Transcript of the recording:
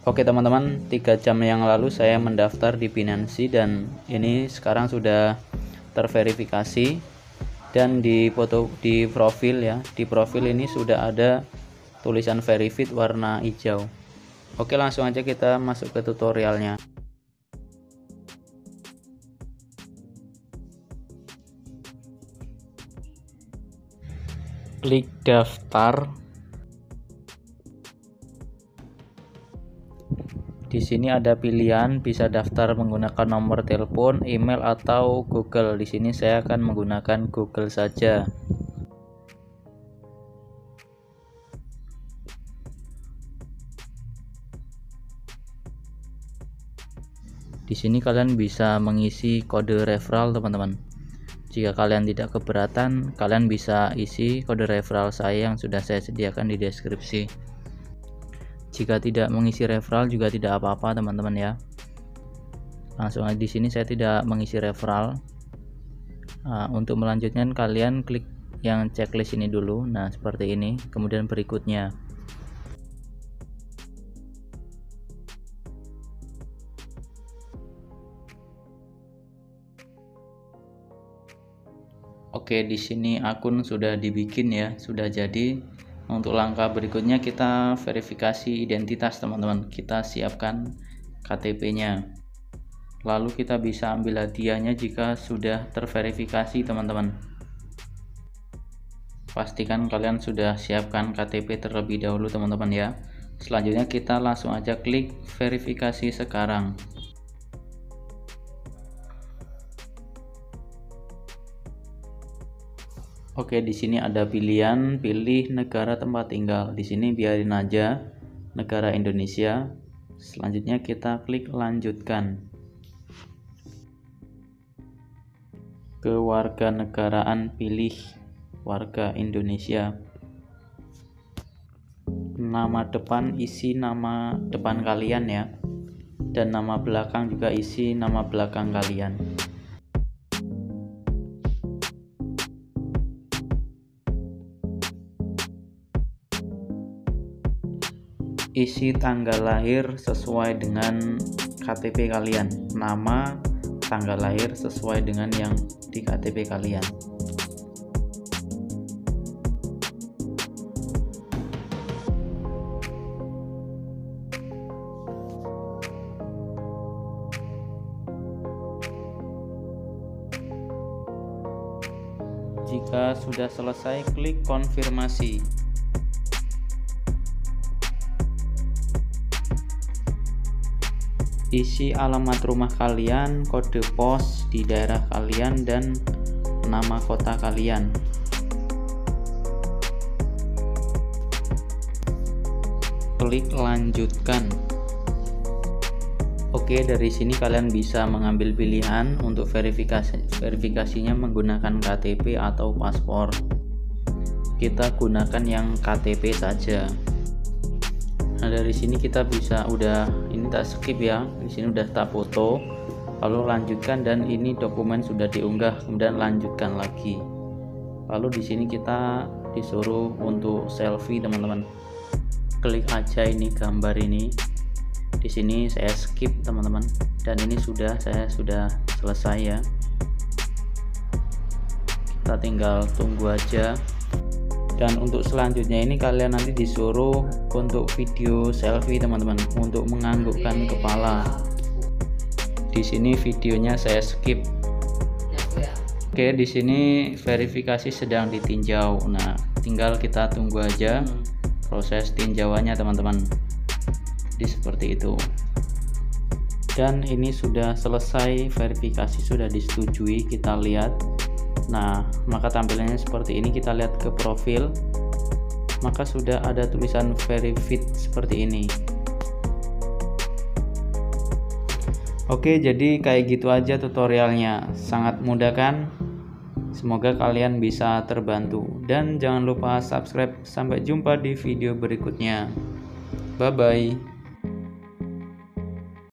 Oke teman-teman, 3 jam yang lalu saya mendaftar di Binance dan ini sekarang sudah terverifikasi, dan di profil ya, di profil ini sudah ada tulisan verified warna hijau. Oke, langsung aja kita masuk ke tutorialnya. Klik daftar. Di sini ada pilihan bisa daftar menggunakan nomor telepon, email atau Google. Di sini saya akan menggunakan Google saja. Di sini kalian bisa mengisi kode referral teman-teman. Jika kalian tidak keberatan, kalian bisa isi kode referral saya yang sudah saya sediakan di deskripsi. Jika tidak mengisi referral juga tidak apa-apa teman-teman ya. Langsung aja, di sini saya tidak mengisi referral. Untuk melanjutkan kalian klik yang checklist ini dulu. Nah, seperti ini. Kemudian berikutnya. Oke, di sini akun sudah dibikin ya, sudah jadi. Untuk langkah berikutnya kita verifikasi identitas teman-teman. Kita siapkan KTP-nya. Lalu kita bisa ambil hadiahnya jika sudah terverifikasi teman-teman. Pastikan kalian sudah siapkan KTP terlebih dahulu teman-teman ya. Selanjutnya kita langsung aja klik verifikasi sekarang. Oke, di sini ada pilihan pilih negara tempat tinggal. Di sini biarin aja negara Indonesia. Selanjutnya kita klik lanjutkan. Kewarganegaraan pilih warga Indonesia. Nama depan isi nama depan kalian ya. Dan nama belakang juga isi nama belakang kalian. Isi tanggal lahir sesuai dengan KTP kalian, nama, tanggal lahir sesuai dengan yang di KTP kalian. Jika sudah selesai, klik konfirmasi. Isi alamat rumah kalian, kode pos di daerah kalian, dan nama kota kalian. Klik lanjutkan. Oke, dari sini kalian bisa mengambil pilihan untuk verifikasinya menggunakan KTP atau paspor. Kita gunakan yang KTP saja. Nah, dari sini kita bisa ini tak skip ya. Di sini udah tak foto, lalu lanjutkan, dan ini dokumen sudah diunggah, kemudian lanjutkan lagi. Lalu di sini kita disuruh untuk selfie teman-teman. Klik aja ini gambar ini. Di sini saya skip teman-teman, dan ini saya sudah selesai ya. Kita tinggal tunggu aja. Dan untuk selanjutnya ini kalian nanti disuruh untuk video selfie teman-teman, untuk menganggukkan kepala. Di sini videonya saya skip. Oke, di sini verifikasi sedang ditinjau. Nah, tinggal kita tunggu aja proses tinjauannya teman-teman. Jadi seperti itu. Dan ini sudah selesai verifikasi, sudah disetujui. Kita lihat. Nah, maka tampilannya seperti ini. Kita lihat ke profil, maka sudah ada tulisan verified seperti ini. Oke, jadi kayak gitu aja tutorialnya. Sangat mudah kan? Semoga kalian bisa terbantu, dan jangan lupa subscribe. Sampai jumpa di video berikutnya. Bye bye.